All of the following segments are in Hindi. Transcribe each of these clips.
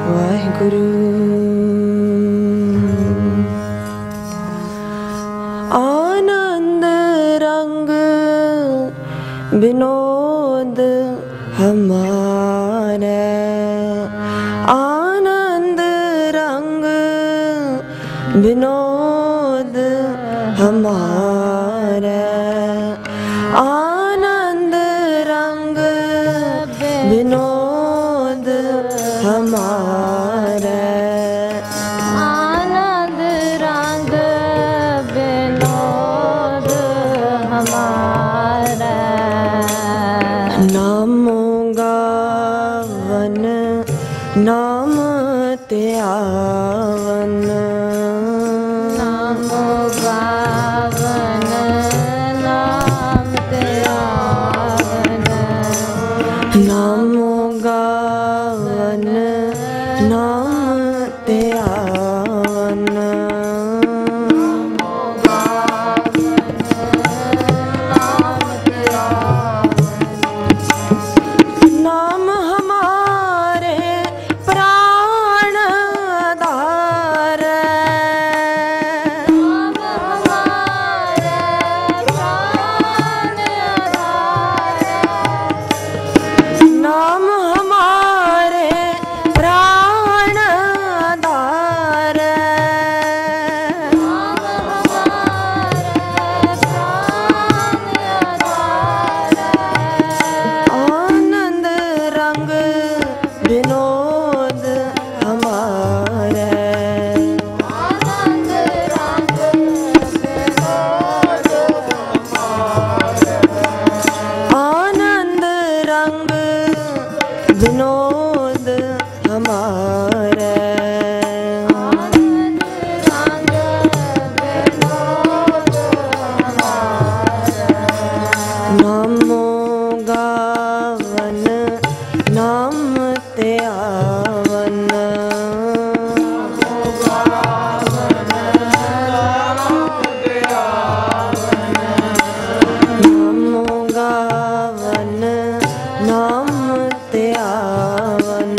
वाहिगुरु। आनंद रंग विनोद हमारे, आनंद रंग विनोद हमारे, आनंद रंग विनोद हमारे, आनंद रंग विनोद हमारे। नाम गावन नाम त्यावन, नाम गावन नाम त्यावन, नाम गावन नाम त्यावन, नाम हमारे प्राण आधार, नाम हमारे प्राण आधार, आनंद रंग विनोद हमारे, आनंद रंग विनोद आनंद रंग विनोद हमारे, आनंद रंग विनोद हमारे। नामो गावन नाम त्यावन, नामो गावन नाम त्यावन,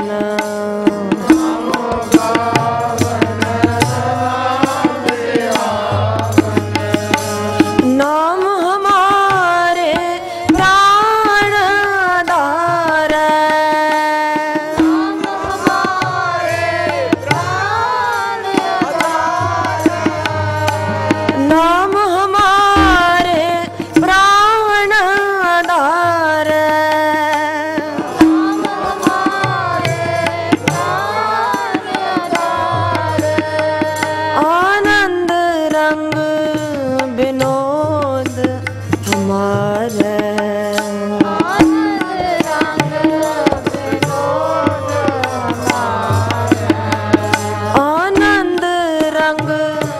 नाम हमारे प्राण आधार, नाम हमारे प्राण आधार, आनंद रंग विनोद हमारे, आनंद रंग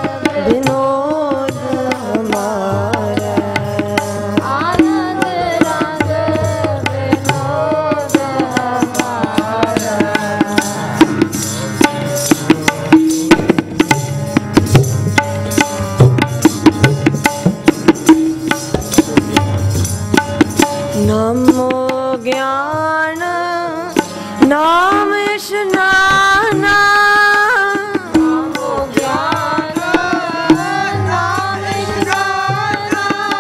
विनोद हमारे, आनंद रंग विनोद हमारे। नमो ज्ञान नाम स्नान, नमो ज्ञान नाम स्नान,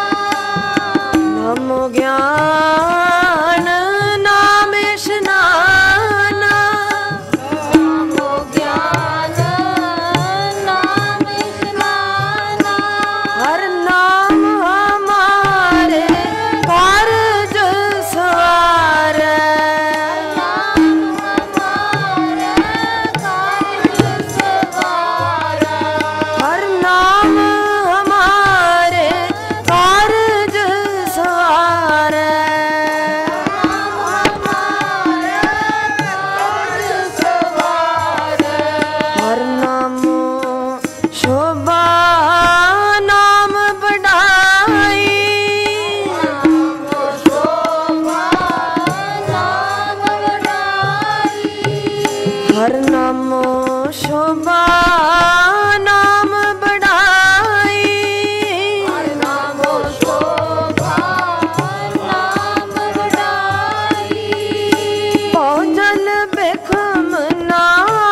नमो ज्ञान नाम स्नान, नमो ज्ञान नाम स्नान, हर नाम हमारे कारज सवार, हर नाम हमारे कारज सवार, हर नामो शोभा नाम बढ़ाई, हर नामो शोभा नाम बढ़ाई, भोजन बिखम नाम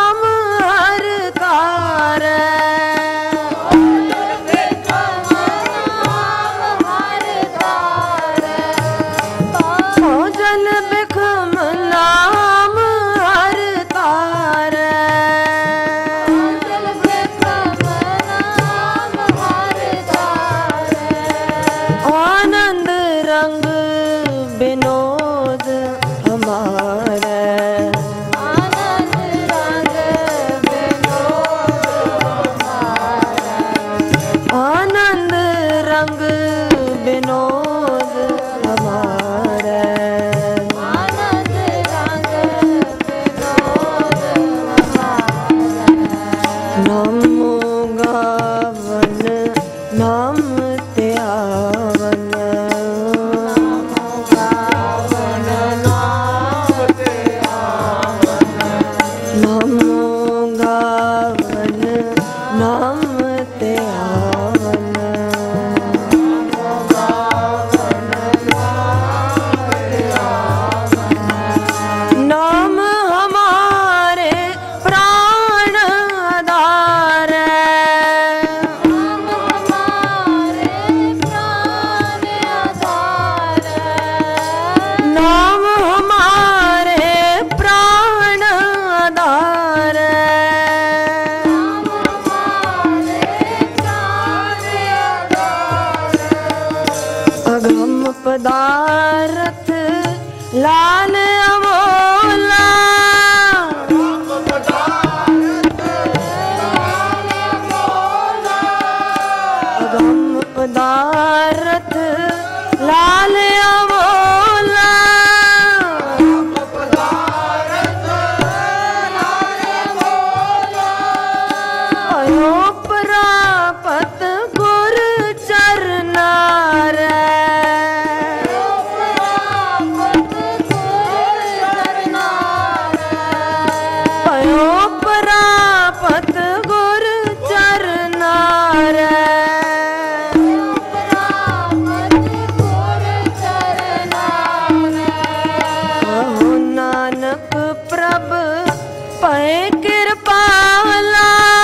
पै कृपाला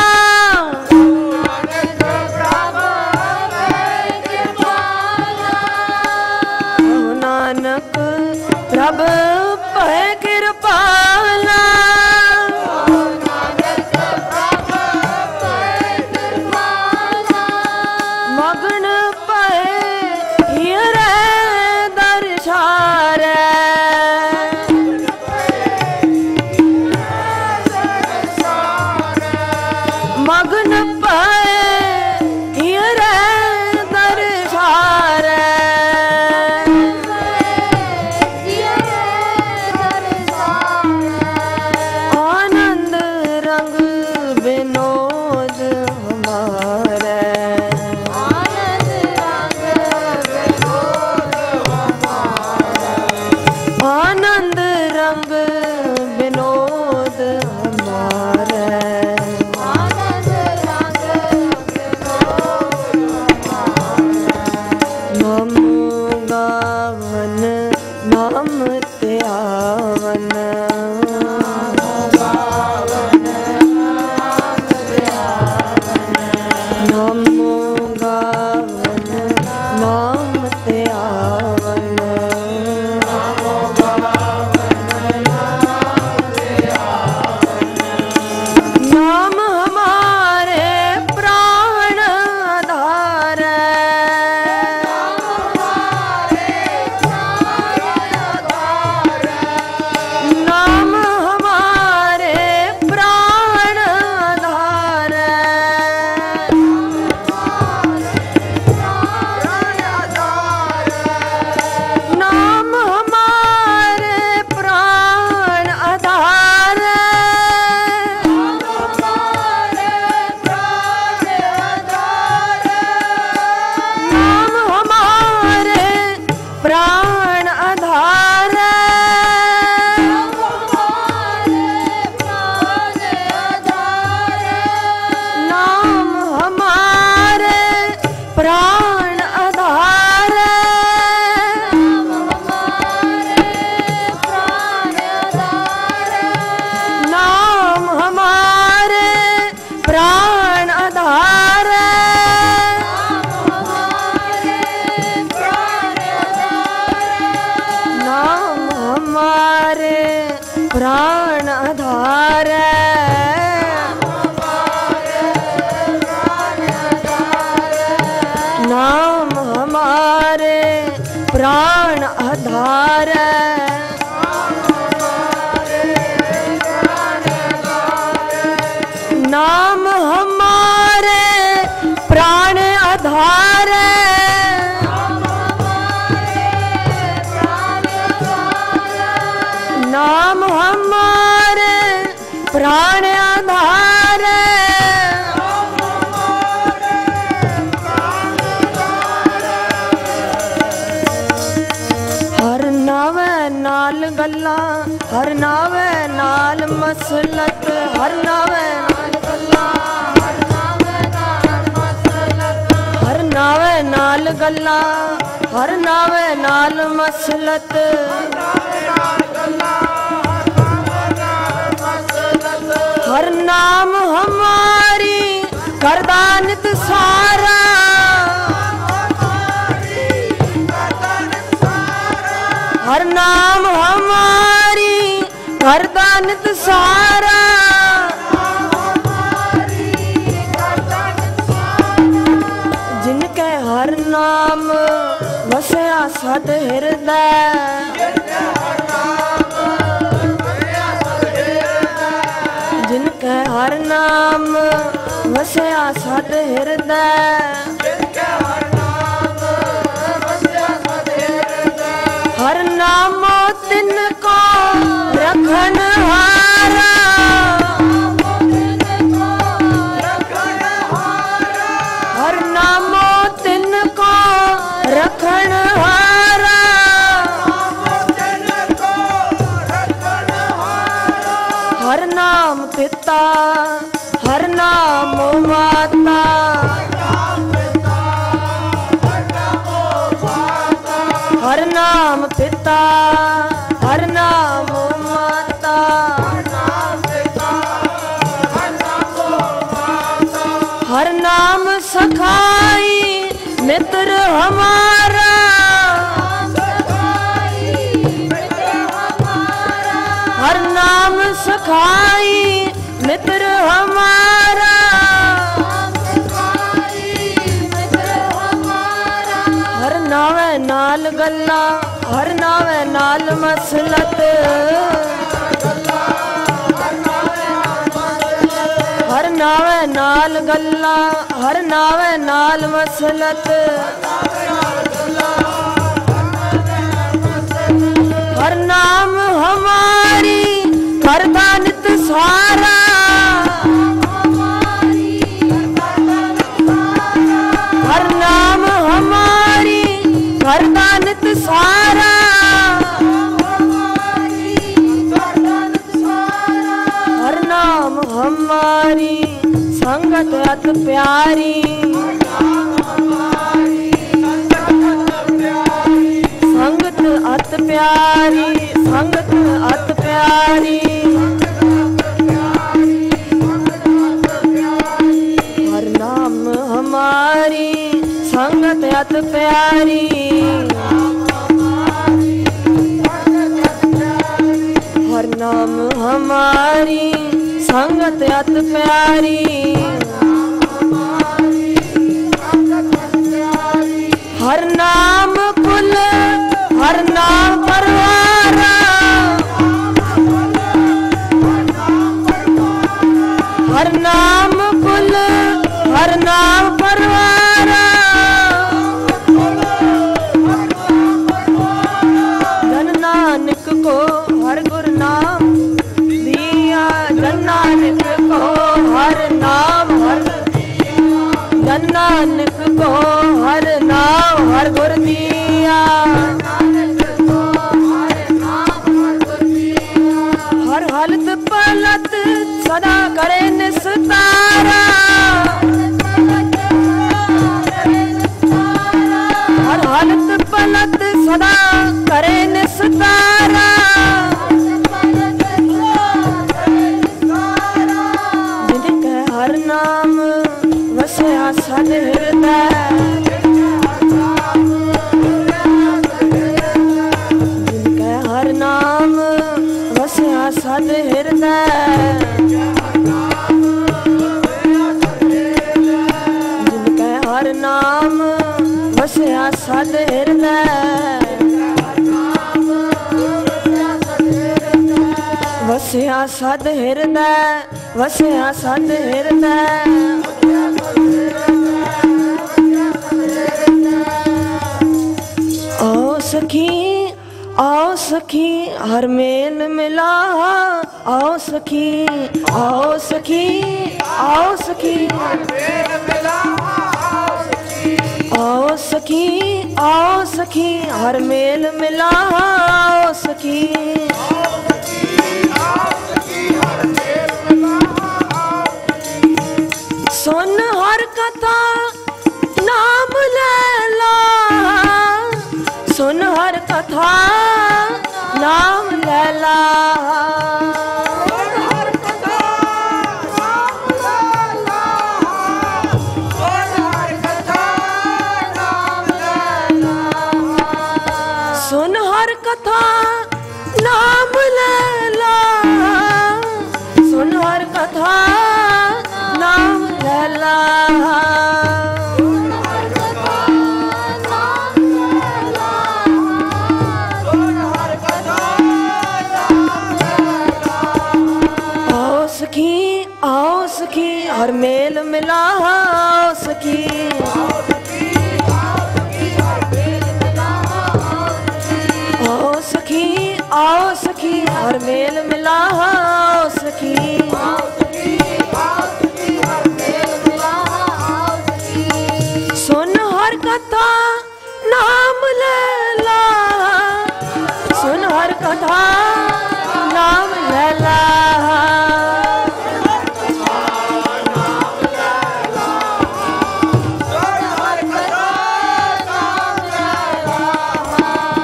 नानक प्रभु पै कृपाला मगन पै हियरे दर्शारे मगन पै हियरे दर्शारे आनंद रंग विनोद हमारे आनंद रंग विनोद हमारे नमो गावन नाम त्यावन नमो गावन नाम त्यावन नाम हमारे प्राण आधार नाम हमारे प्राण आधार नाम हमारे प्राण आधार नाम हमारे प्राण आधार नाम हमारे प्राण आधार नाम हमारे प्राण आधार नाम हमारे प्राण आधार नाम हमारे प्राण आधार नाम हमारे प्राण आधार नाम हमारे प्राण आधार हर नावे नाल गल्ला हर नावे नाल मसलत हर नावे नाल गल्ला हर नावे नाल गल्ला हर नावे नाल मसलत हर नाम हमारी करदा नित सारा हर नाम हमारी करदा नित सारा जिनके हर नाम वसया सत हृदय जिनके हर नाम वसया सत हृदय हर नामो तिनको रखन हारा हर नामो तिनको रखन हारा हर नाम पिता हर नाम माता हर नाम पिता हर नाम माता हमारा हर नाम सखाई मित्र हमारा हर नावे नाल गल्ला हर नावे नाल मसलत हर नावे नाल गल्ला हर नावे नाल मसलत हर नाम हमारी करदा नित सारा हर नाम हमारी करदा नित सारा हर नाम हमारी संगत अत प्यारी संगत अत प्यारी संगत अत प्यारी हर नाम हमारी संगत अत प्यारी हर नाम हमारी संगत अत प्यारी हर नाम कुल हर नाम परिवार हर नाम कुल हर नाम परिवार जन नानक को हर गुरु नाम दिया जन नानक को हर नाम हर जन नानक को हर नाम हर गुरु दिया हर हालत पलत सदा करे निस्तारा हर हालत पलत सदा करे निस्तारा जिनके हर नाम वसया सद हृदय जिनके हर नाम वसया सद हृदय जिनके हर नाम वसया सद हृदय वसया सद हृदय वसया सद हृदय आओ सखी हर मेल मिला आओ सखी आओ सखी आओ सखी आओ सखी आओ सखी हर मेल मिला आओ सखी सुन हर कथा नाम लैला सुन हर कथा नाम लैला सुन हर कथा नाम लैला सुन हर कथा नाम लैला आओ सखी हर मेल मिला आओ सखी आओ सखी आओ सखी हर मेल मिला आओ सखी सुन हर कथा नाम लैला सुन हर कथा नाम लैला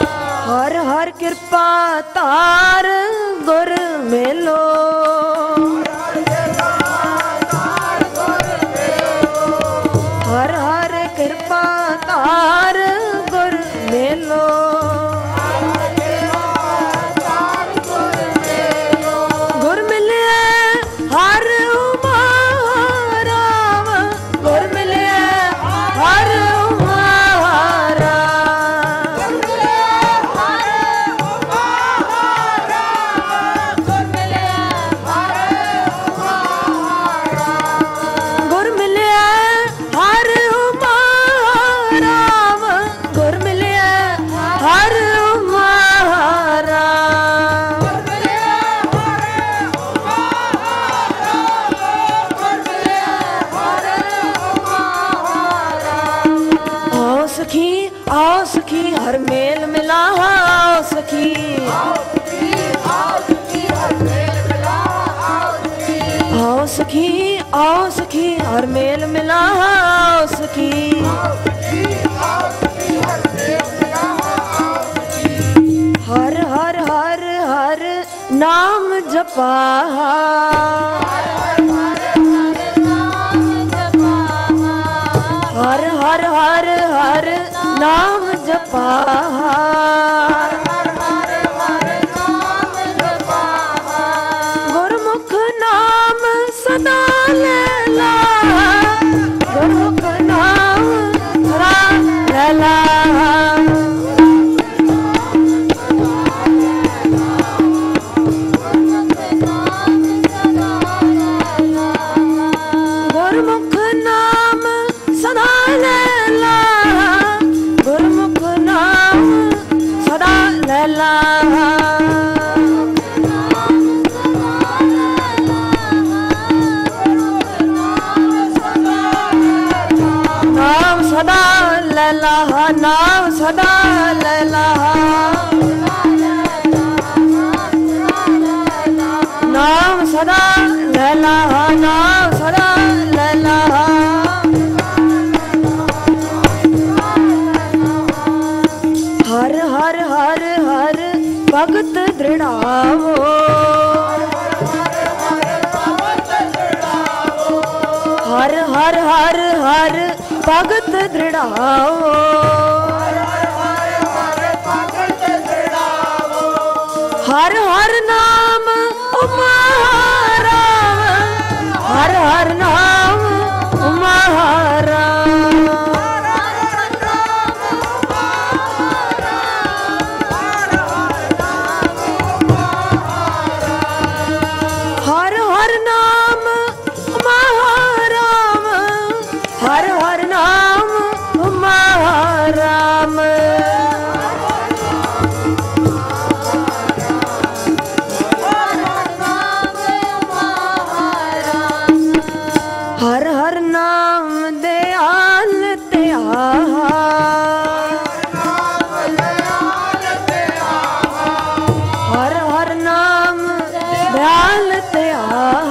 कृपा तार गुर मेलो हर मेल मिला आओ सखी, आओ सखी आओ सखी हर मेल मिला आओ सखी, हर हर हर हर नाम जपा, हर हर हर हर नाम जपा, गुरमुख नाम सदा लैला, गुरमुख नाम सदा लैला, गुरमुख नाम सदा लैला, गुरमुख नाम सदा लैला, नाम सदा लैला, नाम सदा लैला, नाम सदा लैला, नाम सदा लैला, हर हर हर हर भगत दृढ़ावो, हर हर हर हर भगत दृढ़ावो, हर हर नाम उमा राम, हर हर नाम उमा राम, हर हर नाम उमा राम, हर हर नाम उमा राम, हर हर नाम दयाल त्याग, हर हर नाम दयाल त्याग,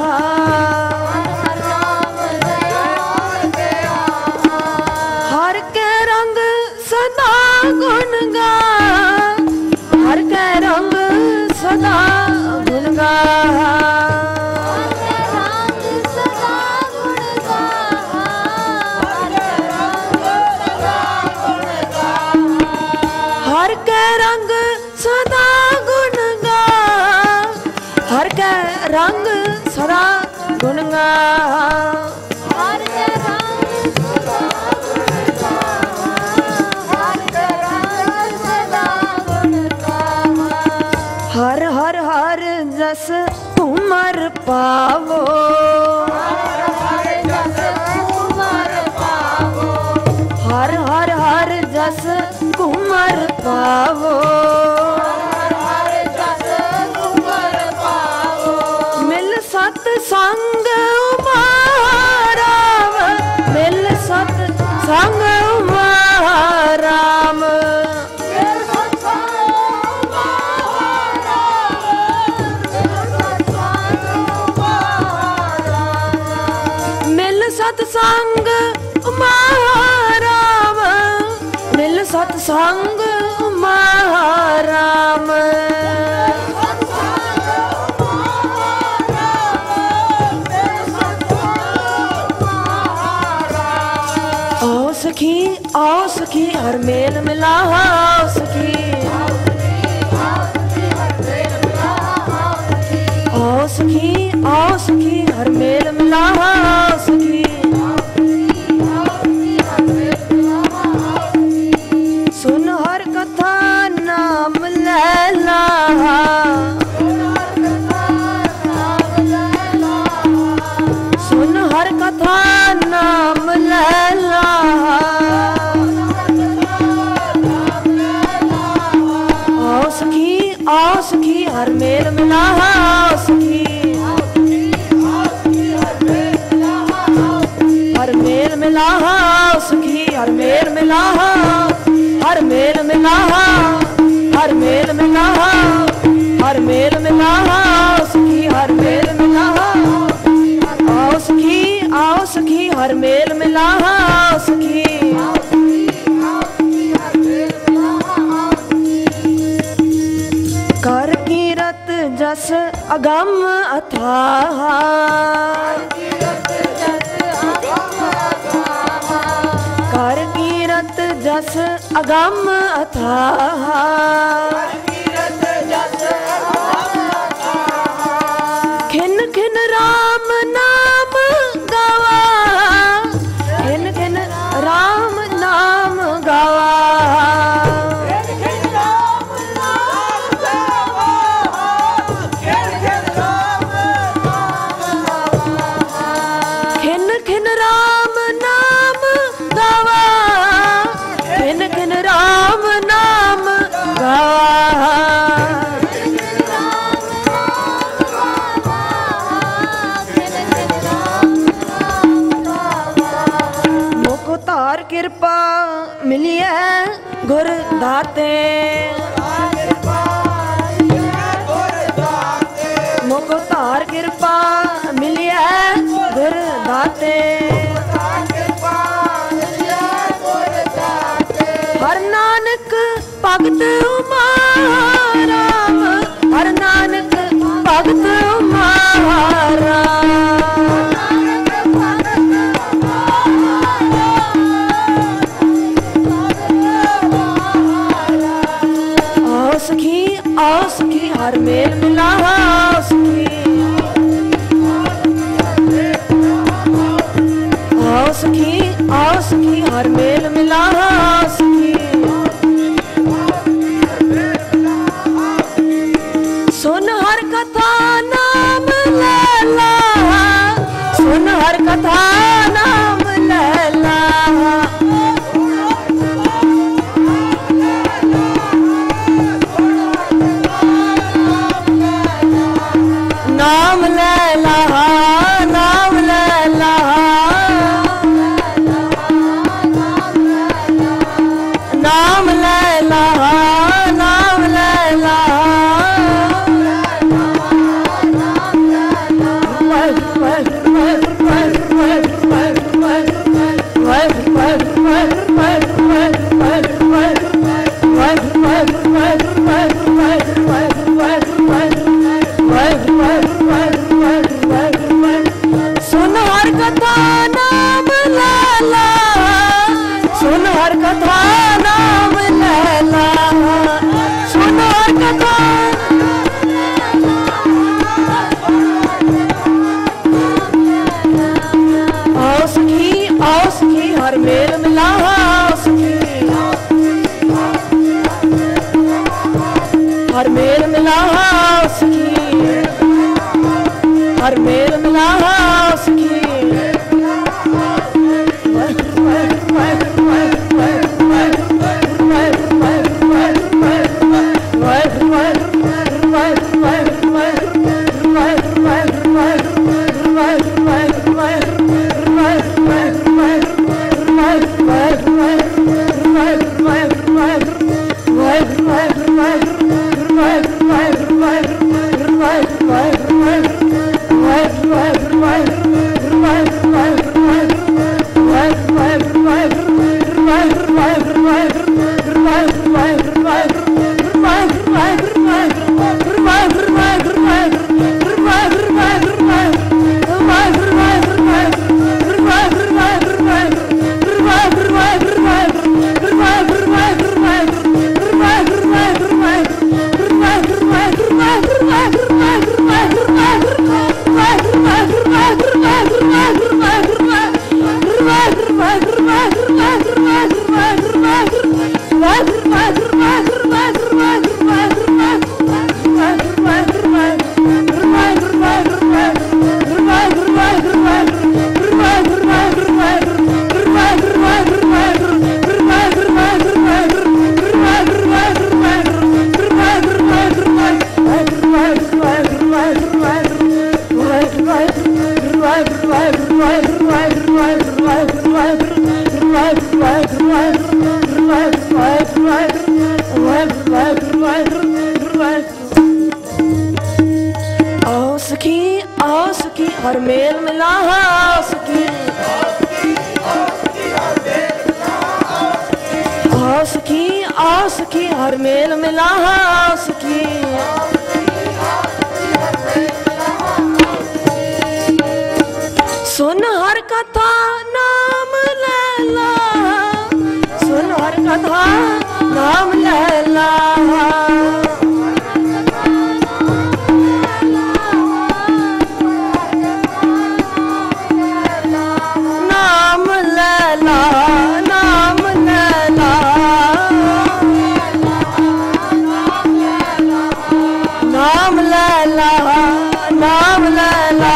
हर के रंग सदा गुण गा, हर के रंग सदा गुण गा, हर के रंग सदा गुण गा, हर के रंग सदा गुण गा, हर हर हर जस उमर पावो, हर हर हर जस कुमर पावो, मिल सत संग उमा राम, मिल सत संग उमा राम, मिल सत्संग उमा राम, मिल सत्संग उमा राम, आओ सखी आओ सखी हर मेल मिला आओ सखी, आओ सखी आओ सखी हर मेल मिला आओ सखी, सुन हर कथा नाम लैला, सुन हर कथा नाम लैला, आओ सखी आओ सखी हर मेल मिला आओ सखी, हर मेल मिला आओ सखी, हर मेल मिला हर मेल में मिला हर मेल मिला हर मेल मिला सखी हर मेल मिला आओ सखी हर मेल मिला सखी कर कीरत जस अगम अथाह कर कीरत जस अगम अथाह खिन खिन राम नाम गावा खिन खिन राम नाम गावा खिन खिन राम नाम गावा खिन खिन राम नाम गावा मोको तार कृपा मिली है गुर दाते मोको तार कृपा मिली है गुर दाते हर नानक भगत उमाराम हर नानक भगत उमाराम आओ सखी हर मेल मिला सखी आओ सखी हर मेल मिला सखी सुन हर कथा नाम लैला सुन हर कथा नाम लैला नाम लैला नाम लैला नाम लैला नाम लैला सुन हर कथा नाम लैला सुन हर कथा नाम लैला सुन हर कथा आओ सखी हर मेल मिला सखी हर मेल मिला सखी हर मेल मिला सखी Right. आओ सखी हर मेल मिला आओ सखी आओ सखी हर मेल मिला आओ सखी सुन हर कथा नाम लैला सुन हर कथा नाम लैला नाम लैला नाम लैला नाम लैला नाम लैला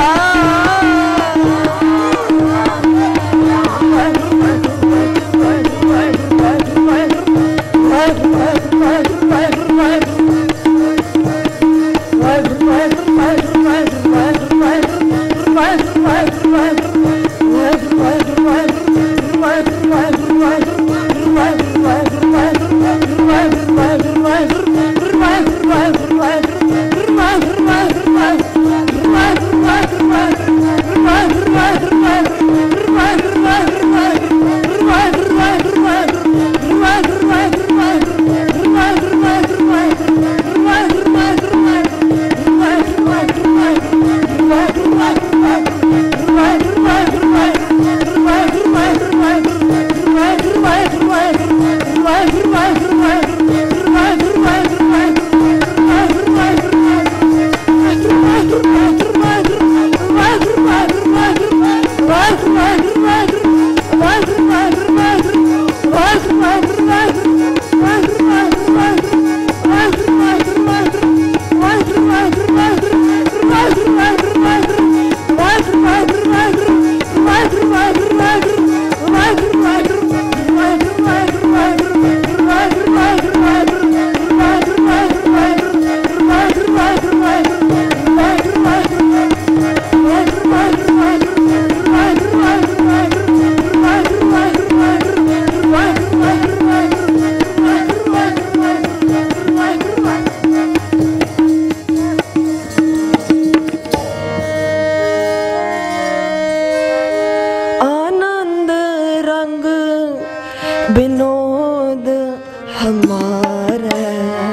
विनोद हमारे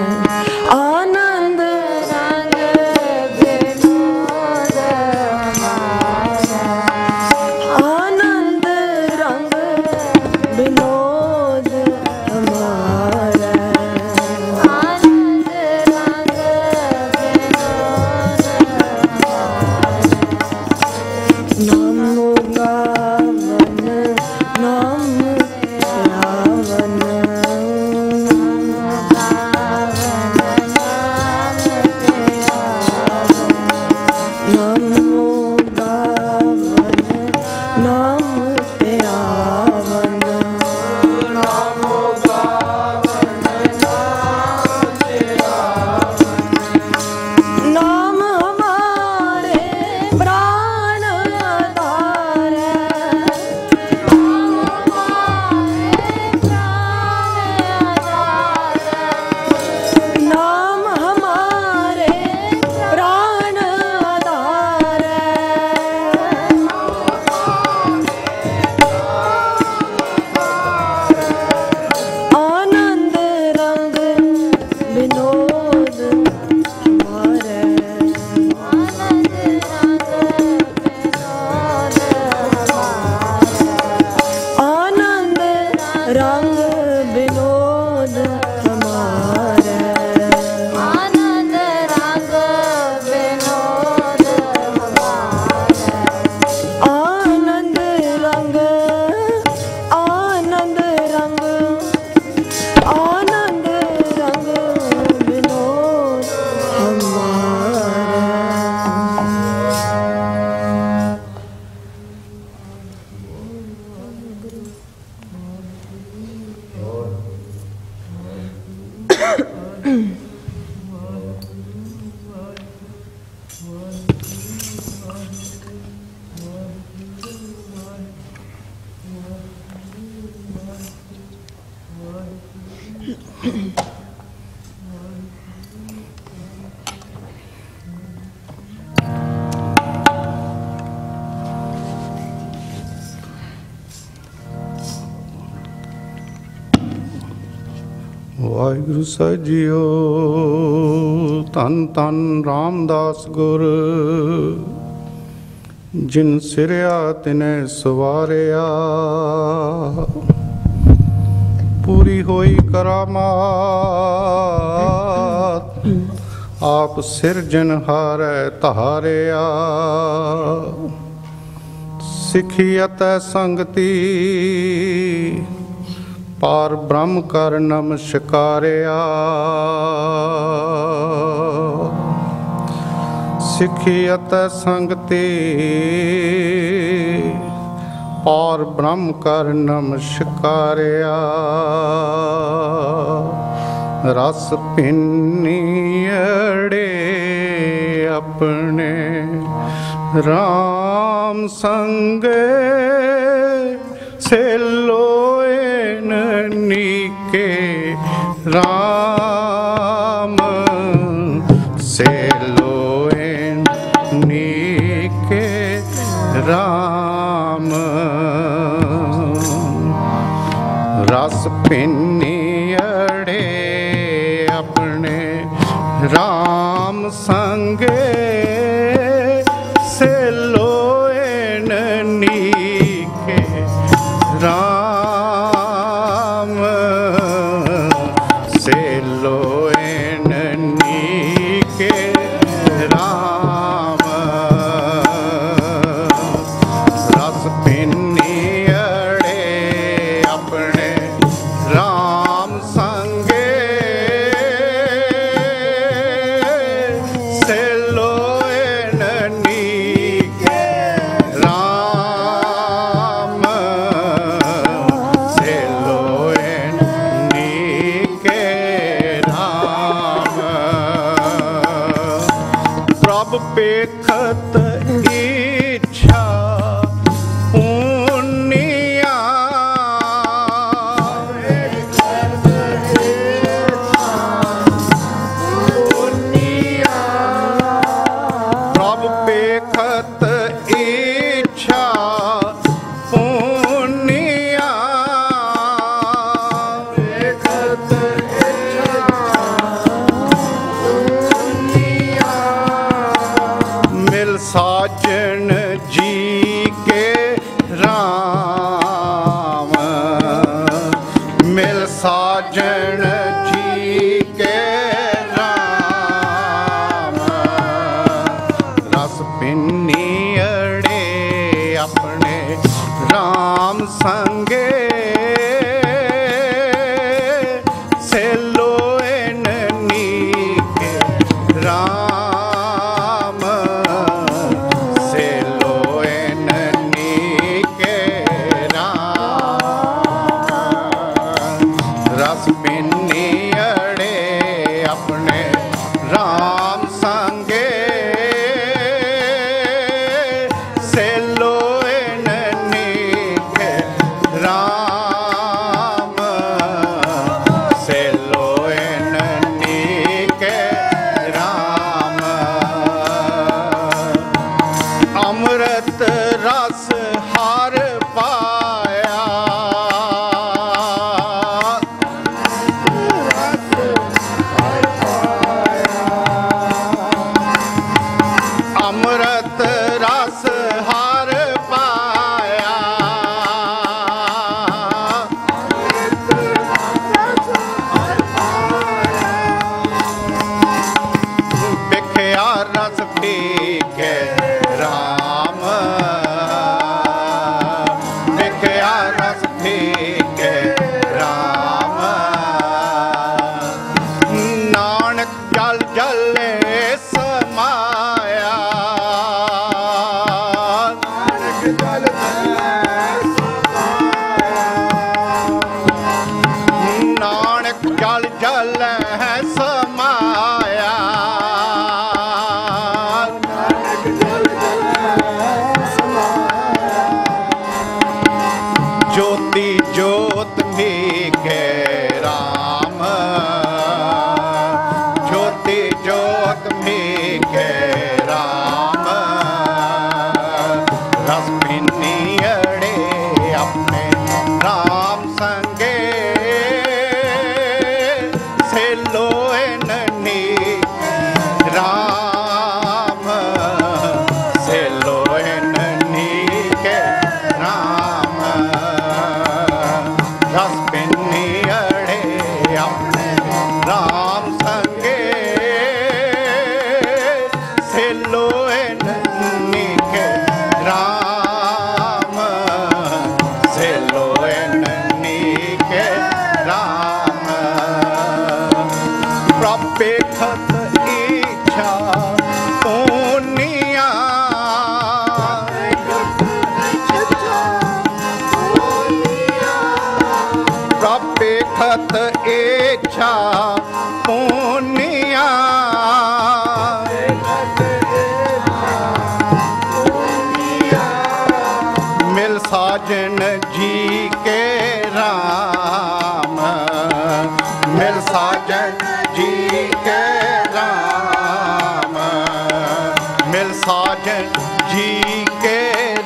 आनंद रंग विनोद हमारा आनंद रंग विनोद हमारा आनंद रंग विनोद नाम गावन नाम गावन ਵਾਹਿਗੁਰੂ ਸਾਹਿਬ ਜੀਓ। ਧੰਨ ਧੰਨ ਰਾਮਦਾਸ ਗੁਰ, ਜਿਨ ਸਿਰਿਆ ਤਿਨੈ ਸਵਾਰਿਆ। ਪੂਰੀ ਹੋਈ ਕਰਾਮਾਤ, ਆਪ ਸਿਰਜਨਹਾਰੈ ਧਾਰਿਆ। ਸਿੱਖੀ ਅਤੇ ਸੰਗਤੀ, ਪਾਰ ਬ੍ਰਹਮ ਕਰ ਨਮਸਕਾਰਿਆ। ਸਿੱਖੀ ਅਤੇ ਸੰਗਤੀ, ਪਾਰ ਬ੍ਰਹਮ ਕਰ ਨਮਸਕਾਰਿਆ। ਰਸ ਪਿੰਨੀੜੇ ਆਪਣੇ ਰਾਮ ਸੰਗੇ, ਸੇਲੋਏ ਨੀਕੇ ਰਾਮ, ਸੇਲੋਏ ਨੀਕੇ ਰਾਮ। ਰਸ ਪਿੰਨੀੜੇ ਆਪਣੇ ਰਾਮ ਸੰਗੇ, ਸੇਲੋਏ ਨੀਕੇ ਰਾਮ, ਸੇਲੋਏ ਨੀਕੇ ਰਾਮ। ਰਸ ਪਿੰਨੀੜੇ ਆਪਣੇ ਰਾਮ ਸੰਗੇ, ਸੇਲੋਏ ਨੀਕੇ ਰਾਮ, ਸੇਲੋਏ ਨੀਕੇ ਰਾਮ। ਪ੍ਰਭ ਪੇਖਤ ਇੱਛਾ ਪੁੰਨਿਆ, ਪ੍ਰਭ ਪੇਖਤ ਇੱਛਾ ਪੁੰਨਿਆ। ਪੇਖਤ ਮਿਲ ਸਾਜਣ ਜੀ ਕੇ ਰਾਮ, ਮਿਲ ਸਾਜਣ ਜੀ ਕੇ ਰਾਮ। ਰਸ ਪਿੰਨੀੜੇ ਆਪਣੇ ਰਾਮ ਸੰਗੇ, ਸੇਲੋਏ ਨੀਕੇ ਰਾਮ, ਸੇਲੋਏ ਨੀਕੇ ਰਾਮ। ਰਸ ਪਿੰਨੀੜੇ ਆਪਣੇ ਰਾਮ ਸੰਗੇ, ਸੇਲੋਏ ਨੀਕੇ ਰਾਮ, ਸੇਲੋਏ ਨੀਕੇ ਰਾਮ। ਅੰਮ੍ਰਿਤ ਰਸ ਹਰ ਪਾਇਆ, ਅੰਮ੍ਰਿਤ ਰਸ ਹਰ ਪਾਇਆ। ਵਿਖਿਆ ਰਸ ਪੀ ਕੇ ਰਾਮ, ਵਿਖਿਆ ਰਸ ਪੀ ਕੇ ਰਾਮ। ਨਾਨਕ ਜਲ ਜਲੇ ਸਮਾਇਆ, ਨਾਨਕ ਜਲ ਨਾਨਕ ਜਲ ਜਲ ਹੈ ਸਮਾਇਆ। ਨਾਨਕ ਜਲ ਜਲ ਹੈ ਸਮਾਇਆ। ਜੋਤੀ ਜੋਤ ਭੀਖੇ ਰਾਮ, ਜੋਤੀ ਜੋਤ ਭੀਖੇ ਰਾਮ। ਰਸ ਪਿੰਨੀੜੇ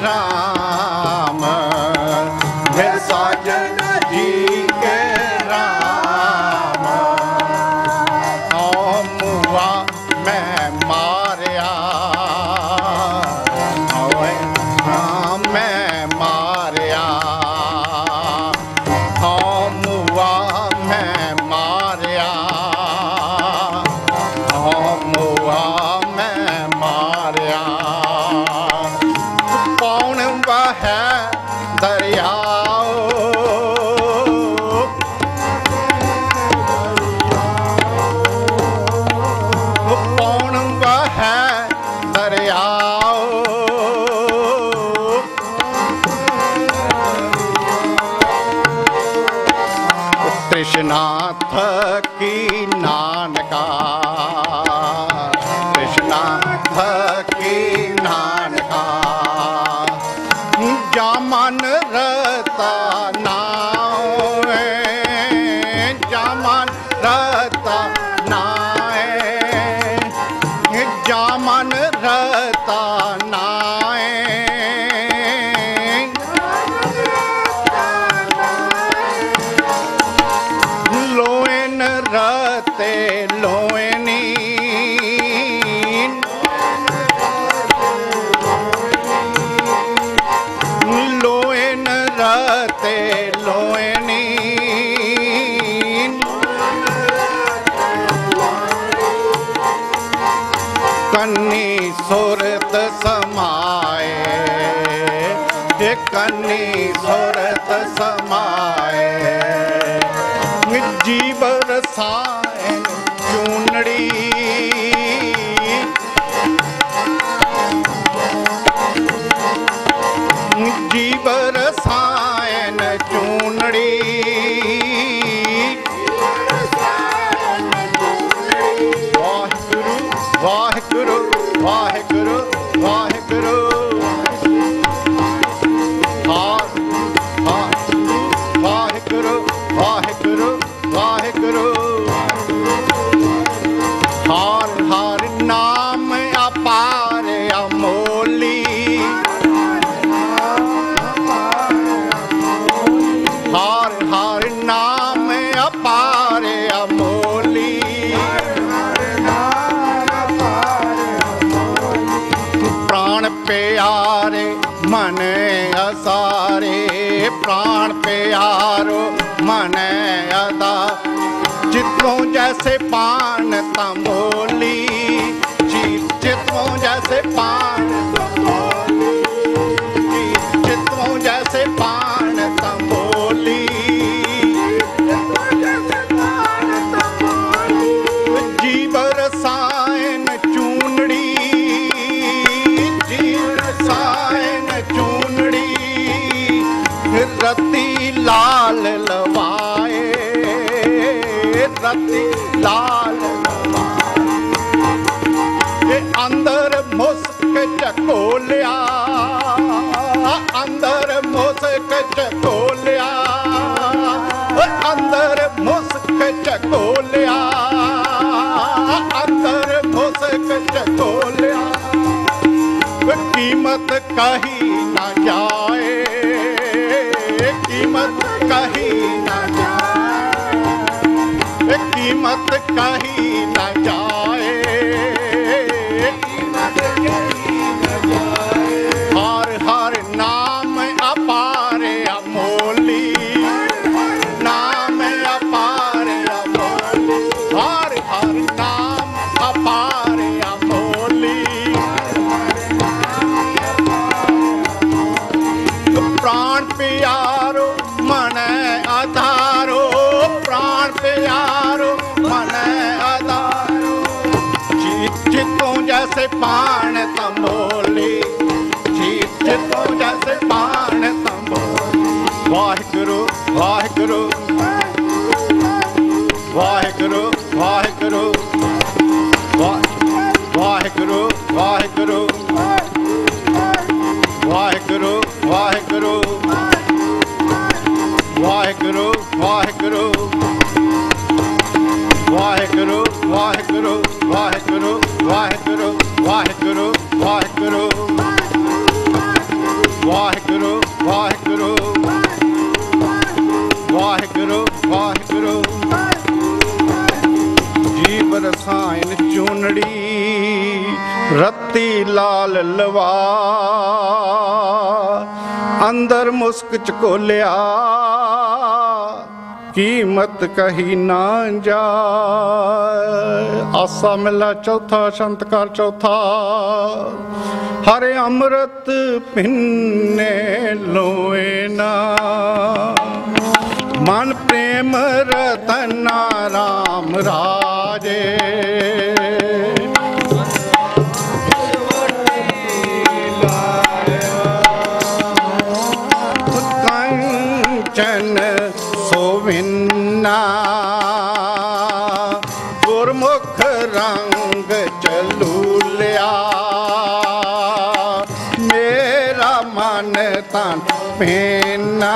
राम, फिर साजन जी के राम। हाँ मुआ मैं मारिया, हाँ मैं मारिया, हाँ मुआ मैं मारिया, हाँ मुआ मैं मारिया। कौन वह दरियाओ, कौन वह दरियाओ, तृष्णा थकी नानका, तृष्णा थकी नानका। जा मन रता नाए, जा मन रता नाए, जा मन रता नाए। लोएन रते लोएनी, लोएन रते लोएनी। कन्नी सुरत समाए, ये कन्नी सुरत समाए। जीव रसायन चूनड़ी, जीव रसायन चूनड़ी। वाहिगुरु वाहिगुरु वाहिगुरु वाहिगुरु वाहिगुरु वाहिगुरु। हर हर नाम अपार अमोली, हर हर नाम अपार अमोली। प्राण प्यारे मन असारे, प्राण प्यारो मन अदा। चित्रों जैसे पान तंबोली, चित्रों जैसे पान तंबोली, चित्रों जैसे पान तंबोली। जीव रसायन चूनड़ी, जीव रसायन चूनड़ी। रति लाल लवाए, रति लाल लवाए। ये अंदर मुस्क चकोलिया, अंदर मुस्क चकोलिया, अंदर मुस्क चकोलिया, अंदर मुस्क चकोलिया। कीमत कही ना जाए, कीमत कही ना जाए, कीमत कही ना जाए, कीमत कही ना जाए। हर हर नाम अपार अमोली, नाम अपार अमोली। हर हर नाम अपार अमोली। प्राण प्यारो मन आधारो, प्राण प्यारो मन आधारो। चित्तों जैसे पान तंबोली, चित्तों जैसे पान तंबोली। वाहिगुरु वाहिगुरु वाहिगुरु वाहिगुरु वाहिगुरु वाहिगुरु वाहिगुरु वाहिगुरु वाहिगुरु वाहिगुरु वाहिगुरु वाहिगुरु वाहिगुरु वाहिगुरु वाहिगुरु वाहिगुरु ਵਾਹਿਗੁਰੂ ਵਾਹਿਗੁਰੂ ਵਾਹਿਗੁਰੂ ਵਾਹਿਗੁਰੂ ਜੀਵ ਰਸਾਇਣ ਚੂਨੜੀ ਰੱਤੀ ਲਾਲ ਲਵਾ ਅੰਦਰ ਮੁਸਕ ਚਕੋਲਿਆ ਕੀਮਤ ਕਹੀ ਨਾ ਜਾਏ। ਆਸਾ ਮਿਲਾ ਚੌਥਾ ਸ਼ੰਤ ਕਰ ਚੌਥਾ ਹਰੇ ਅੰਮ੍ਰਿਤ ਪਿੰਨੇ ਲੋਏ ਨਾ ਮਨ ਪ੍ਰੇਮ ਰਤਨਾ ਰਾਮ ਰਾਜੇ ਕੰਚਨ ਸੋਵਿੰਨਾ ਗੁਰਮੁਖ ਰੰਗ ਚਲੂਲਿਆ ਮੇਰਾ ਮਨ ਤਨ ਪੇਨਾ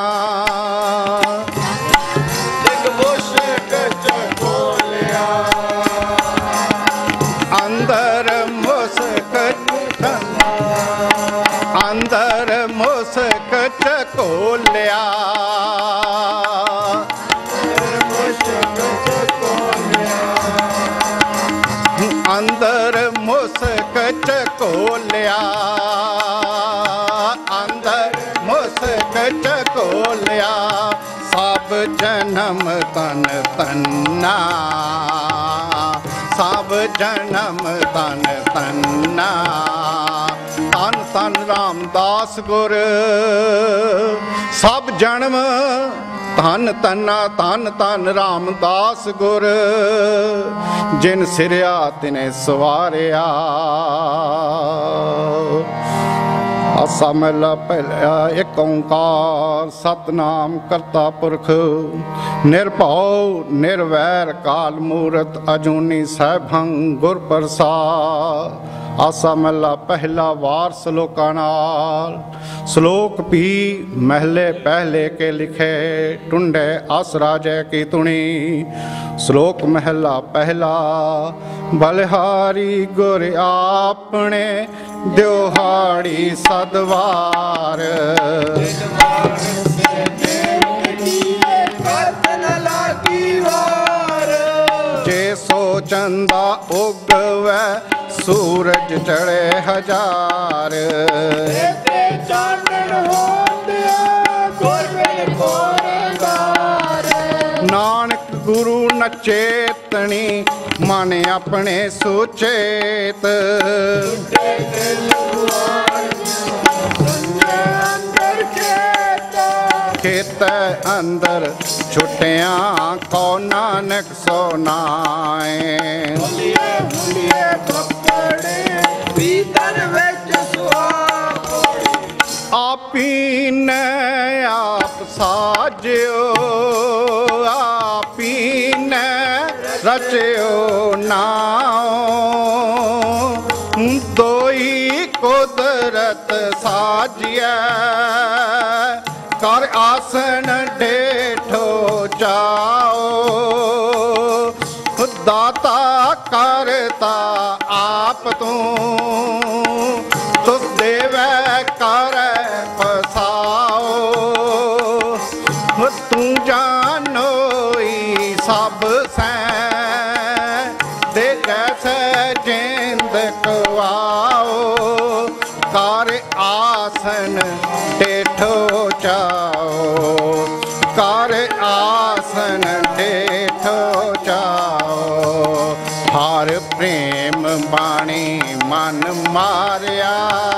ਅੰਦਰ ਮੁਸਕ ਚਕੋਲਿਆ ਅੰਦਰ ਮੁਸਕ ਚਕੋਲਿਆ ਅੰਦਰ ਮੁਸਕ ਚਕੋਲਿਆ ਸਭ ਜਨਮ ਤਨ ਤੰਨਾ ਸਭ ਜਨਮ ਤਨ ਤੰਨਾ ਧੰਨ ਧੰਨ ਰਾਮਦਾਸ ਗੁਰ ਸਭ ਜਨਮ ਧੰਨ ਧੰਨਾ ਧੰਨ ਧੰਨ ਰਾਮਦਾਸ ਗੁਰ ਜਿਨ ਸਿਰਿਆ ਤਿਨੇ ਸਵਾਰਿਆ। ਆਸਾ ਮਹਿਲਾ ਪਹਿਲਾ ਏਕ ਓੰਕਾਰ ਸਤਨਾਮ ਕਰਤਾ ਪੁਰਖ ਨਿਰਭਉ ਨਿਰਵੈਰ ਕਾਲ ਮੂਰਤ ਅਜੂਨੀ ਸੈਭੰ ਗੁਰ ਪ੍ਰਸਾਦ। ਆਸਾ ਮਹਿਲਾ ਪਹਿਲਾ ਵਾਰ ਸ਼ਲੋਕਾਂ ਨਾਲ ਸ਼ਲੋਕ ਵੀ ਮਹਿਲੇ ਪਹਿਲੇ ਕੇ ਲਿਖੇ ਟੁੰਡੇ ਅਸ ਰਾਜੇ ਕੀ ਤੁਣੀ। ਸ਼ਲੋਕ ਮਹਿਲਾ ਪਹਿਲਾ ਬਲਿਹਾਰੀ ਗੁਰ ਆਪਣੇ ਦਿਹਾੜੀ ਸਦਵਾਰ ਜੇ ਸੋ ਚੰਦਾ ਉਗਵੈ ਸੂਰਜ ਚੜੇ ਹਜ਼ਾਰ ਨਾਨਕ ਗੁਰੂ ਨ ਚੇਤਣੀ ਮਨ ਆਪਣੇ ਸੁਚੇਤ ਖੇਤ ਅੰਦਰ ਛੁੱਟਿਆਂ ਕੋ ਨਾਨਕ ਸੋ ਨਾਏ ਆਪੀ ਨੇ ਆਪ ਸਾਜਿਓ ਆਪੀ ਨੇ ਰਚਿਓ ਨਾਉ ਦੋਈ ਕੁਦਰਤ ਸਾਜਿਆ ਕਰ ਆਸਣ ਡੇਠੋ ਚਾਓ ਦਾਤਾ ਕਰਤਾ ਆਪ ਤੂੰ ਤੁਸ ਦੇਵੈ ਕਰੈ ਪਸਾਓ ਤੂੰ ਜਾਨੋਈ ਸਭ ਸੈ ਦੇ ਜੈਸੇ ਜਿੰਦ ਕਵਾਓ ਕਰ ਆਸਨ ਡੇਠੋ ਚਾਓ ਕਰ ਆਸਨ ਡੇਠੋ ਚਾਓ ਹਰ ਪ੍ਰੇਮ ਬਾਣੀ ਮਨ ਮਾਰਿਆ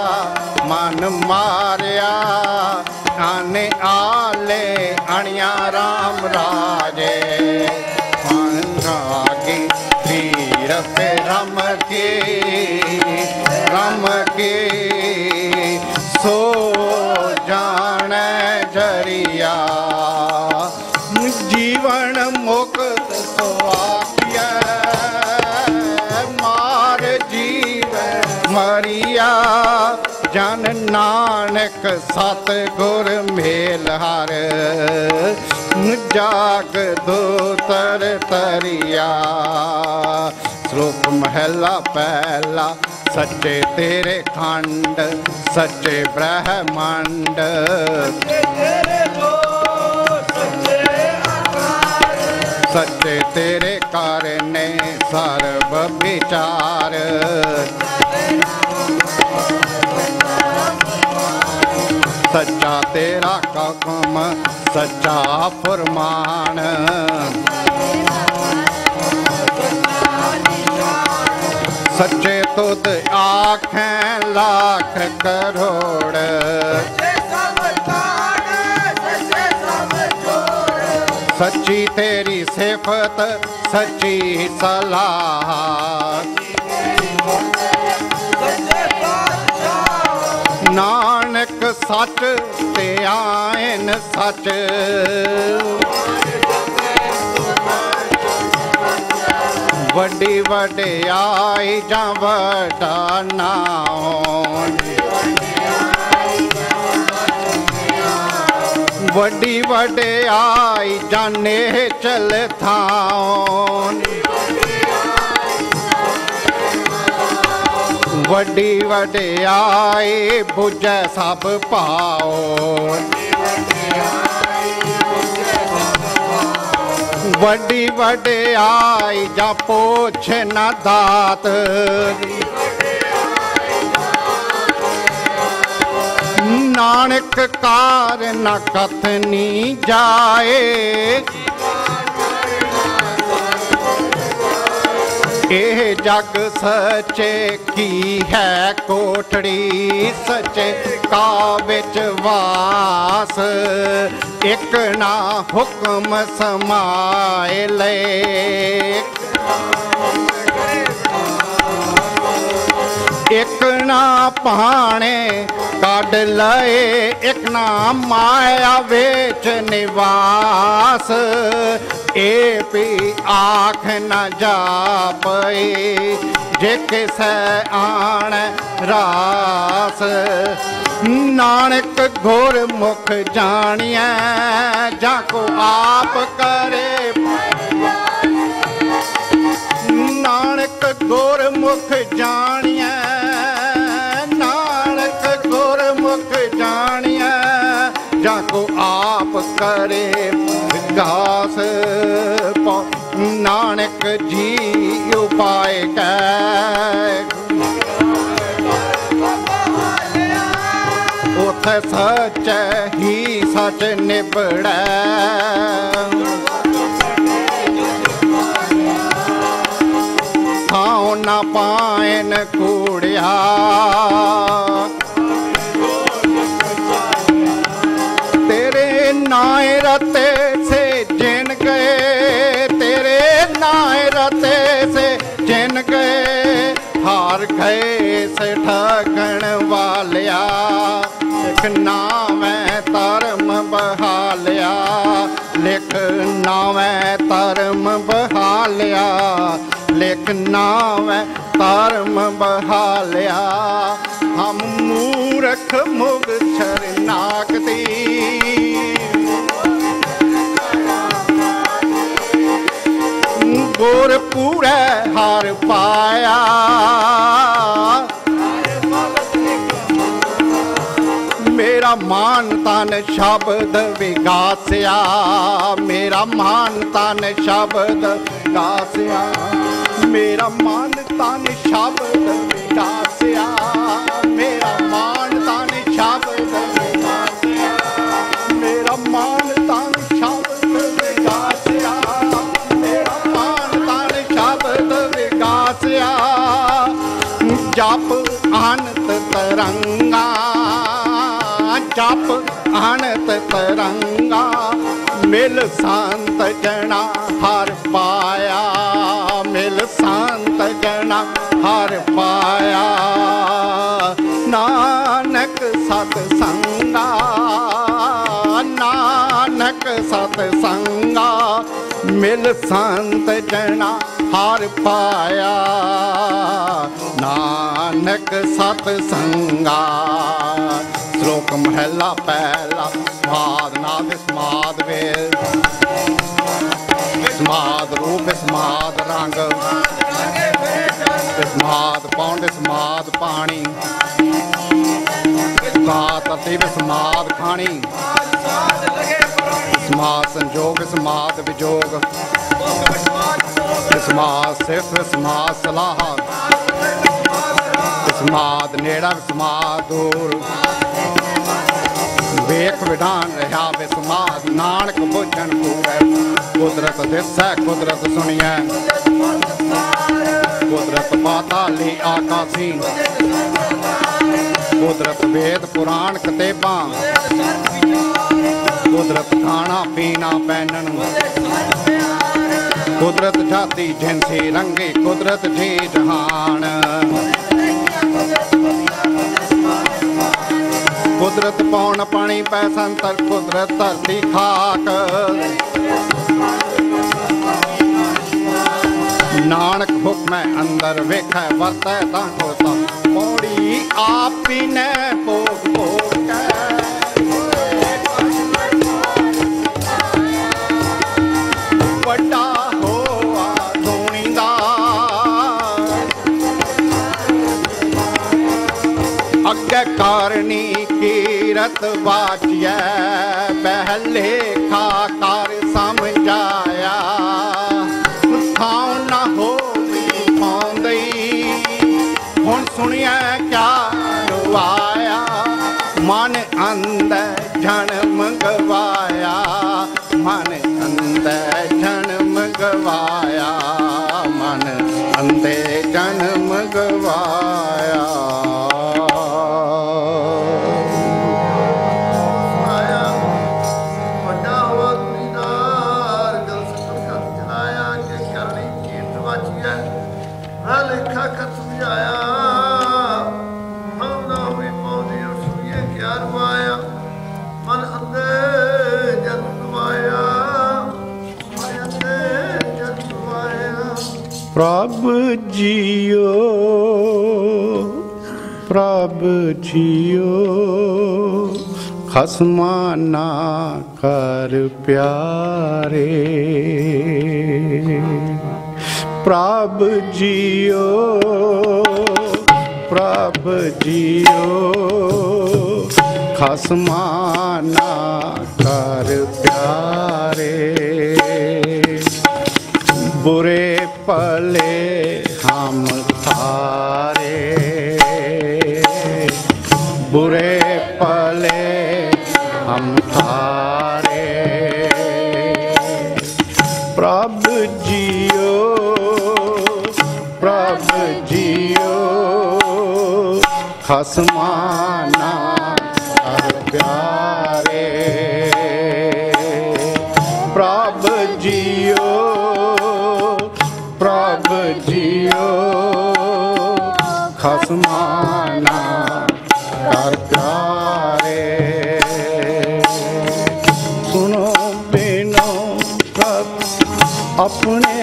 ਆਨੇ ਆਲੇ ਅਣਿਆ ਰਾਮ ਰਾਜੇ ਮਨ ਰਾਗੀ ਵੀਰ ਤੇ ਰਮ ਕੇ ਸੋ ਜਾਣੈ ਜਰੀਆ ਜੀਵਨ ਮੁਕਤ ਸੁਆਪਿਆ ਮਾਰ ਜੀਵੈ ਮਰੀਆ ਜਨ ਨਾਨਕ ਸਤਿਗੁਰ ਮੇਲ ਹਰ ਜਾਗ ਦੂਤਰ ਤਰੀਆ। ਸ਼ਲੋਕ ਮਹਿਲਾ ਪਹਿਲਾ सच्चे तेरे खंड सच्चे ब्रह्मांड, सच्चे तेरे कारणे सर्व विचार, सच्चा तेरा हुक्म सच्चा फरमान, सच्चे तुद आखें लाख करोड़, सच्ची तेरी सिफत सच्ची सलाह, नानक सच ते आयन सच, वड्डी वड्याई जां वड्डा नाम, वड्डी वड्याई जाने चल थान, वड्डी वड्याई बुझे सब पाओ, वड्डी वड्याई जा पोछ न दात, नानक कार न कथनी जाए, एह जग सचे की है कोठड़ी, सचे का विच वास, एक ना हुक्म समाए ले, एक ना पाने काढ़ लए, एक ना माया विच निवास, ए भी आख न जा पए जे किसे आण रास, नानक घोर मुख जानिए जाको आप करे, नानक घोर मुख जानिए, नानक घोर मुख जानिए जाको आप करे विकास, नानक जी उपाय कै, उथे सच ही सच निबड़ै, थाओ न पाएन कूड़िया, तेरे नाए रते से जिन गए, तेरे नाए रते से जिन गए, हार गए से ठगण वालिया, लिख नामै धर्म बहालिया, लिख नामै धर्म बहालिया, लिख नामै धर्म बहालिया, हम मूर्ख मुग शरनागति, गुर पूरे हार पाया, मेरा मान तन शब्द विगासिया, मेरा मान तन शब्द विगासिया, मेरा मान तन शब्द विगासिया, मेरा मान तन शब्द विगासिया, मेरा मान तन शब्द विगासिया, मेरा मान तन शब्द विगासिया, जप अनंत तरंगा, जप अनंत तरंगा, मिल संत जना हर पाया, मिल संत जना हर पाया, नानक सतसंगा, नानक सतसंगा, मिल संत जना हर पाया, नानक सतसंगा, ਸ਼ਲੋਕ ਮਹਿਲਾ ਪਹਿਲਾ। ਸਮਾਦ ਨਾਦ ਸਮਾਦ ਵੇਦ, ਸਮਾਦ ਰੂਪ ਸਮਾਦ ਰੰਗ, ਸਮਾਦ ਪੌਂਡ ਸਮਾਦ ਪਾਣੀ, ਸਮਾਦ ਅਤੇ ਸਮਾਦ ਖਾਣੀ, ਸਮਾਦ ਸੰਜੋਗ ਸਮਾਦ ਵਿਜੋਗ, ਸਮਾਦ ਸਿਫਤ ਸਮਾਦ ਸਲਾਹ, ਸਮਾਦ ਨੇੜਾ ਸਮਾਦ ਦੂਰ, ਵੇਖ ਵਿਧਾਨ ਰਿਹਾ ਵੇ ਸਮਾਦ, ਨਾਨਕ ਬੁੱਝਣ ਪੂਰੈ। ਕੁਦਰਤ ਦਿਸੈ ਕੁਦਰਤ ਸੁਣੀਐ, ਕੁਦਰਤ ਪਾਤਾਲੀ ਆਕਾਸੀ, ਕੁਦਰਤ ਵੇਦ ਪੁਰਾਣ ਕਤੇਬਾਂ, ਕੁਦਰਤ ਖਾਣਾ ਪੀਣਾ ਪਹਿਨਣ, ਕੁਦਰਤ ਜਾਤੀ ਜਿਨਸੀ ਰੰਗੀ, ਕੁਦਰਤ ਜੀ ਜਹਾਨ, ਕੁਦਰਤ ਪੌਣ ਪਾਣੀ ਪੈ ਸੰਤਰ, ਕੁਦਰਤ ਧਰਤੀ ਖਾਕ, ਨਾਨਕ ਹੁਕਮੈ ਅੰਦਰ ਵੇਖੈ ਵਰਤੈ ਤਾਂ ਹੋਤਾ, ਪੌੜੀ ਆਪ ਪੀਨੈ ਭੋਗ ਭੋਗੈ। ਵੱਡਾ ਹੋਆ ਧੂਣੀ ਦਾ, ਅੱਗੇ ਕਾਰਨੀ ਕੀਰਤ ਵਾਚਿਐ, ਪਹਿਲੇ ਖਾ ਕਰ ਸਮਝਾਇਆ, ਥਾਉ ਨਾ ਹੋਵੀ ਪਾਉਂਦਈ, ਹੁਣ ਸੁਣਿਆ ਕਿਆ ਗਵਾਇਆ, ਮਨ ਅੰਦਰ ਜਨਮ ਗਵਾਇਆ, ਮਨ ਅੰਦਰ ਜਨਮ ਗਵਾਇਆ, ਮਨ ਅੰਦਰ ਜਨਮ ਗਵਾਇਆ। ਪ੍ਰਭ ਜੀਓ ਪ੍ਰਭ ਜੀਓ, ਖਸਮਾਂ ਨਾ ਕਰ ਪਿਆਰੇ, ਪ੍ਰਭ ਜੀਓ ਪ੍ਰਭ ਜੀਓ, ਖਸਮਾਂ ਨਾ ਕਰ ਪਿਆਰੇ, बुरे पले हम थारे, बुरे पले हम थारे, प्रभु जियो प्रभु जियो, खसमाना कर प्यारे, प्रभु जियो प्रभु जियो, खसमाना कर प्यारे, सुनो बिनो प्रभु अपने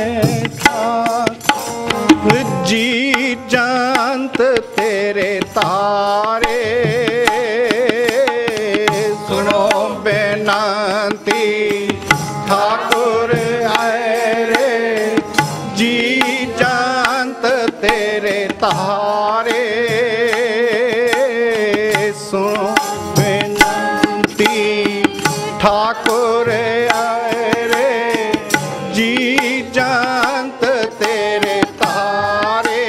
ठाकुर जी, जानत तेरे तारे, सुनो बेनती ठाकुर तारे, सुनो बेनती ठाकुर आए रे, जी जानत तेरे तारे,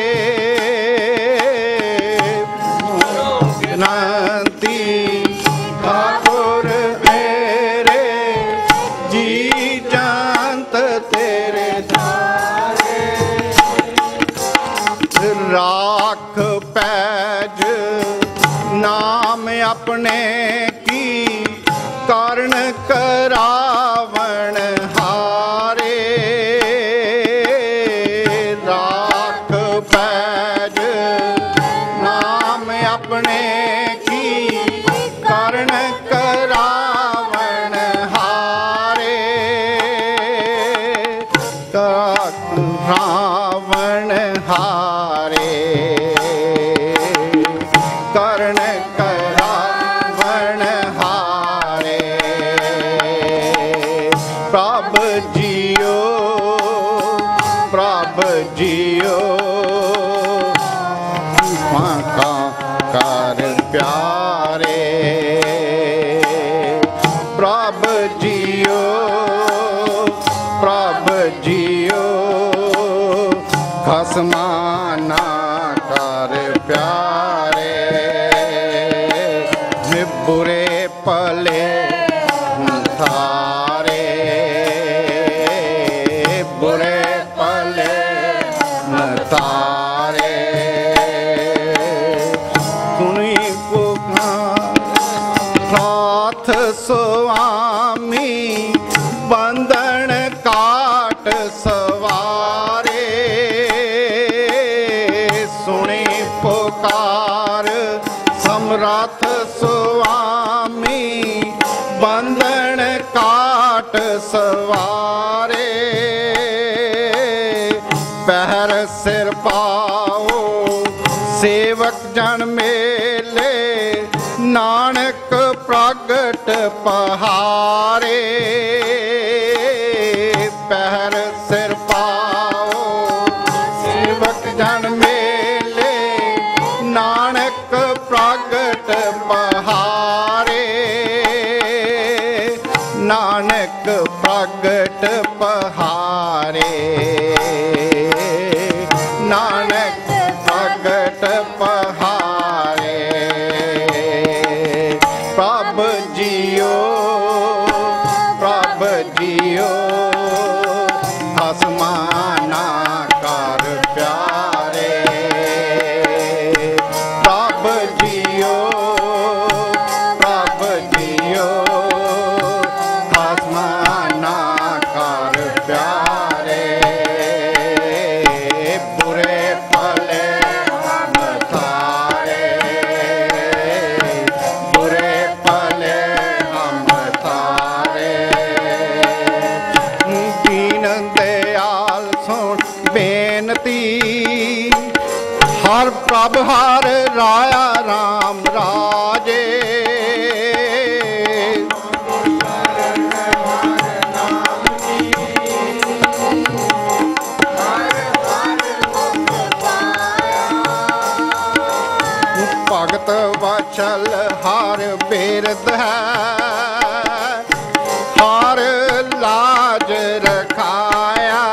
बेनती ठाकुर आए रे, जी जानत तेरे तारे, राख पैज नाम अपने की, कारण करावण हारे, राख पैज नाम अपने की, कारण करावण हारे, रावण हारे, करण करावण ਪ੍ਰਭ ਜੀਓ ਖਸਮਾ ਨਾ ਕਰ ਪਿਆਰੇ ਨਿਬੁਰੇ ਭਲੇ ਥਾਰੇ ਬੁਰੇ ਭਲੇ ਤਾਰੇ ਸੁਣੀ ਪੁਕਾਰ ਸਾਥ ਸੁਆਮੀ ਬੰਧਨ ਕਾਟ ਸਵਾਰੇ ਸੁਣੀ ਪੁਕਾਰ ਸਮਰੱਥ ਸੁਆਮੀ ਬੰਧਨ ਕਾਟ ਸਵਾਰੇ ਪਹਿਰ ਸਿਰ ਪਾਓ ਸੇਵਕ ਜਨ ਮੇਲੇ ਨਾਨਕ ਪ੍ਰਗਟ ਪਹਾਰੇ ਪਹਿਰ ਸਿਰ ਪਾਓ ਸੇਵਕ ਜਨ ਮੇਲੇ ਨਾਨਕ ਪ੍ਰਗਟ ਪਹਾਰੇ ਨਾਨਕ ਪ੍ਰਗਟ ਪਹਾਰੇ ਨਾਨਕ ਪ੍ਰਗਟ ਪਹਾਰੇ ਪ੍ਰਭ ਜੀਓ ਖਸਮਾ ਨਾ ਕਰ ਪਿਆਰੇ ਪ੍ਰਭ ਜੀਓ ਖਸਮਾ ਨਾ ਕਰ ਪਿਆਰੇ ਬੁਰੇ ਭਲੇ ਤਾਰੇ ਬੁਰੇ ਭਲੇ ਹਮ ਤਾਰੇ ਦੀਨ ਦਿਆਲ ਸੁਣ ਬੇਨਤੀ ਹਰ ਪ੍ਰਭ ਹਰ ਰਾਇਆ ਰਾਮ ਰਾਜੇ ਭਗਤ ਵਚਲ ਹਰ ਬਿਰਧ ਹੈ ਹਰ ਲਾਜ ਰਖਾਇਆ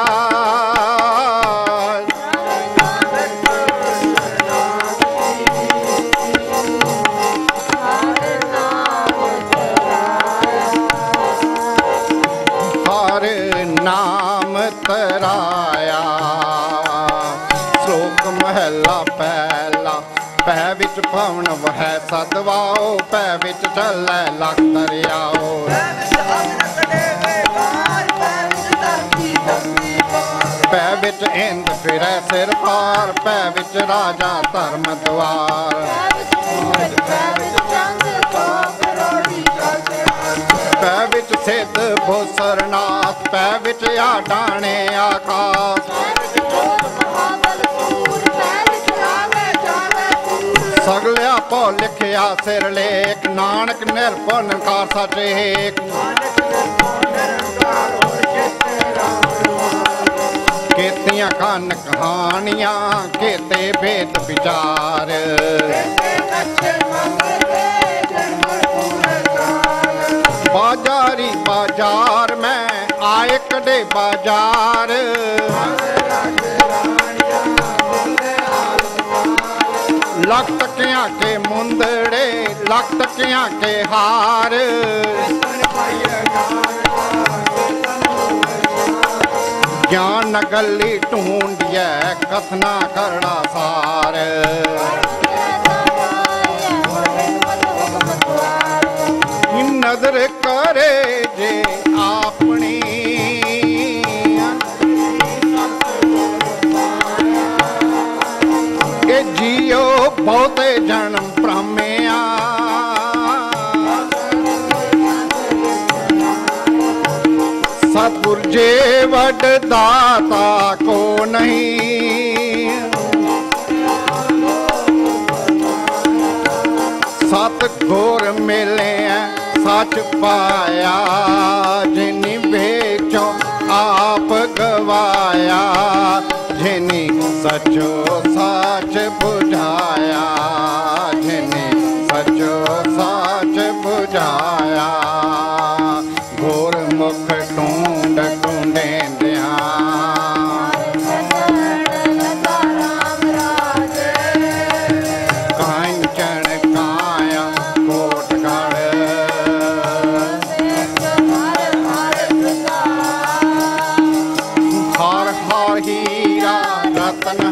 ਹਰ ਨਾਮ ਤਰਾਇਆ ਸ਼ਲੋਕ ਮਹਲਾ ਪਹਿਲਾ ਪੈ ਵਿੱਚ ਭਵਨ ਵਹਿ ਸਦਵਾਓ ਪੈ ਵਿੱਚ ਚੱਲੈ ਲਖ ਦਰਿਆਓ ਪੈ ਵਿੱਚ ਇੰਦ ਫਿਰੈ ਸਿਰ ਪਾਰ ਪੈ ਵਿੱਚ ਰਾਜਾ ਧਰਮ ਦੁਆਰ ਪੈ ਵਿੱਚ ਸਿੱਧ ਭੋਸਰਨਾਥ ਪੈ ਵਿੱਚ ਆਡਾਣੇ ਆਕਾਸ਼ ਸਗਲਿਆ ਭੋ ਲਿਖਿਆ ਸਿਰ ਲੇਖ ਨਾਨਕ ਨਿਰਭਉ ਨਿਰੰਕਾਰ ਸੱਚ ਏਕ ਕੀਤੀਆਂ ਕੰਨ ਕਹਾਣੀਆਂ ਕੀਤੇ ਭੇਦ ਵਿਚਾਰ ਬਾਜ਼ਾਰੀ ਬਾਜ਼ਾਰ ਮੈਂ ਆਏ ਕਦੇ ਬਾਜ਼ਾਰ ਲੱਖ ਟਕਿਆਂ ਕੇ ਮੁੰਦੜੇ ਲੱਖ ਟਕਿਆਂ ਕੇ ਹਾਰ ਗਿਆਨ ਨਗਲੀ ਢੂੰਡਿਐ ਕਥਨਾ ਕਰੜਾ ਸਾਰ ਨਦਰ ਕਰੇ ਜੇ ਆਪਣੀ ਇਹ ਜੀਓ ਬਹੁਤੇ ਜਨਮ ਭ੍ਰਮਿਆ ਸਤਿਗੁਰ ਜੇ ਵੱਡ ਦਾਤਾ ਕੋ ਨਹੀਂ ਸਤਿਗੁਰ ਮਿਲਿਆ ਸੱਚ ਪਾਇਆ ਜਿਨੀ ਵੇਚੋ ਆਪ ਗਵਾਇਆ ਜਿਨੀ ਸਚੋ ਸੱਚ ਬੁਝਾਇਆ ਜਿਨੀ ਸਚੋ ਸੱਚ ਬੁਝਾਇਆ हीरा रतन